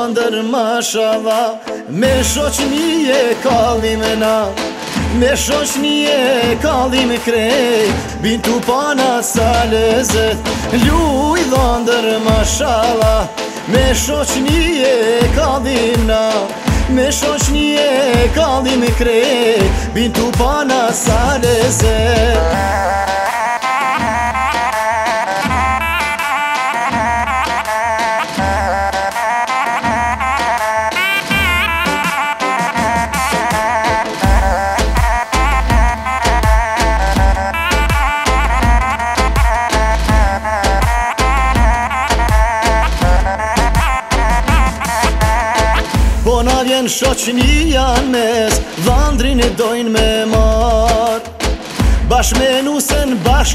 dhëndër mashallah, me shoqnie kallim na, me shoqnie kallim krej, bintu pana sa lezet, luj dhëndër mashallah, me shoqnie kallim na, me shoqnie kallim krej, bintu pana sa lezet. Po na vjen shoqnia mes, dhëndrin e dojnë me mar, bashk me nusen,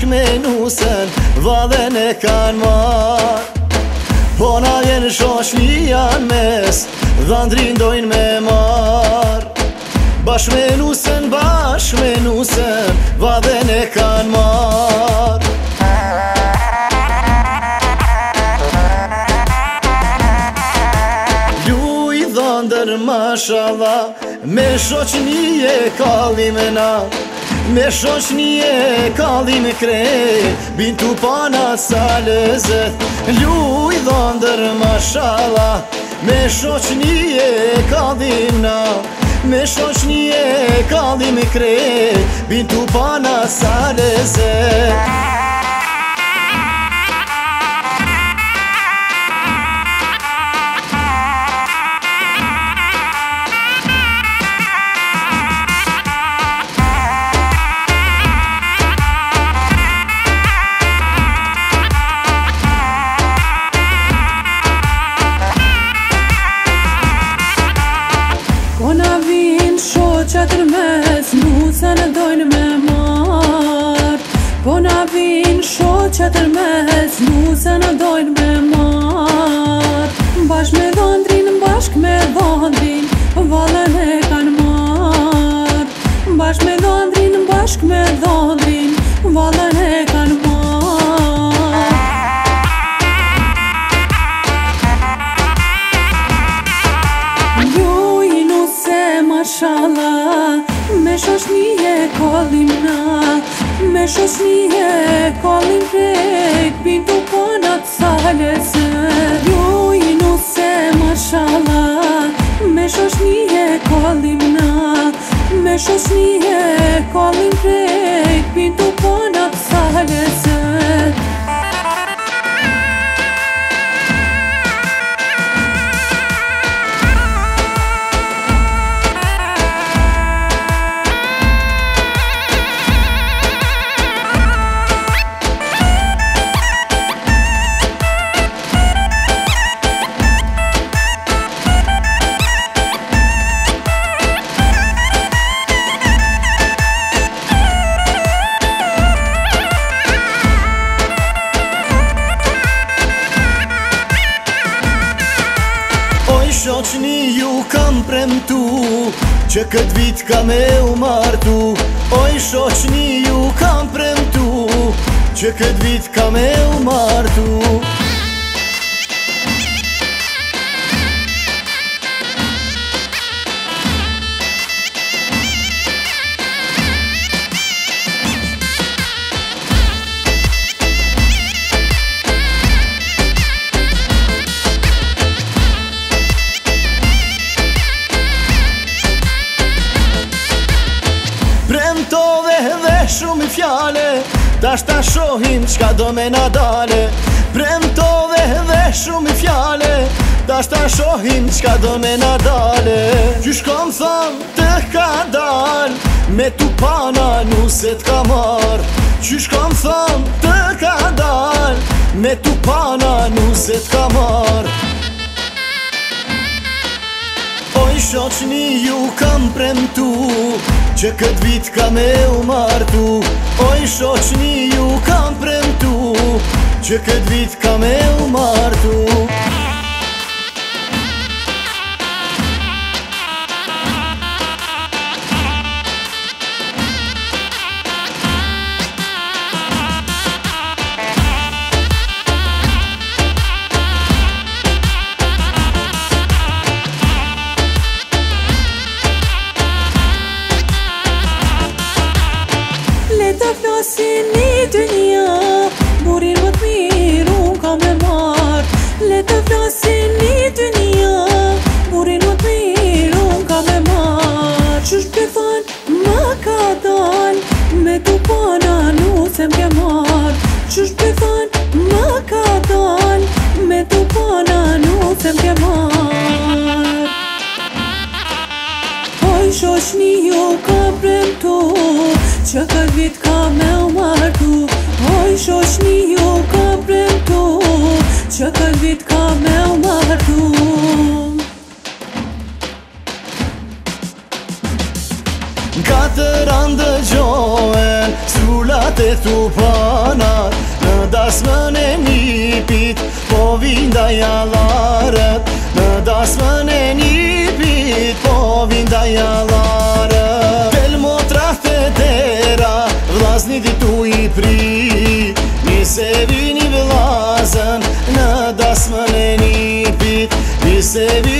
vadhen e kan mar. Po na vjen shoqnia mes, dhëndrin dojnë me mar, bashk me nusen, vadhen e kan mar. Dhëndër mashallah, me shoqnie kallim na, me shoqnie kallim krej, bintu pana sa lezet, luj dhëndër mashallah, me shoqnie kallim na, me shoqnie kallim krej, bintu pana sa lezet. Po na vin shoqat mes, nusen e dojnë me mar, po na vin shoqat mes, nusen e dojnë me mar, bashk me dhëndrin, vallen e kan mar, bashk me dhëndrin, vallen e kan mar. Mashallah, me shoqnie kallim na, me shoqnie kallim krej, bintu pana sa lezet, luj nuse mashallah, me shoqnie kallim na, me shoqnie kallim krej, bintu pana sa lezet. Shoqni ju kam premtu, që kët vit ka me u martu. Oj shoqni ju kam premtu, që kët vit ka me u martu. Premtove dhe shumë fjale, tash ta shohim qka do me na dale. Premtove dhe shumë fjale, tash ta shohim qka do me na dale. Qysh kom thon të ka dal, me tu pana nuset ka mar. Qysh kom thon të ka dal, me tu pana nuset ka mar. Oj shoqni ju kam premtu, që kët vit ka me u martu. Oj shoqni ju kam premtu, që kët vit ka me u martu. flasin një dynja, burin më t'mirë unë ka me marrë. Le të flasin një dynja, burin më t'mirë unë ka me marrë. Qysh për thanë më ka dal, me tu pana nuse m'ke marrë. Qysh për thanë më ka dal, me tu pana nuse m'ke marrë. Oj shoqni ju ka premtu, që këtë vit ka me u martu. Oj shoqni ju ka premtu, që këtë vit ka me u martu. Katër anë dëgjohen strullat e tupanat, në dasmën e nipit po vinda jallarët. Në dasmën e nipit po vinda jallarët. Del motrat e dera, vllazni ditu i pri, nise vini vllazën në dasmën e nipit, nise vini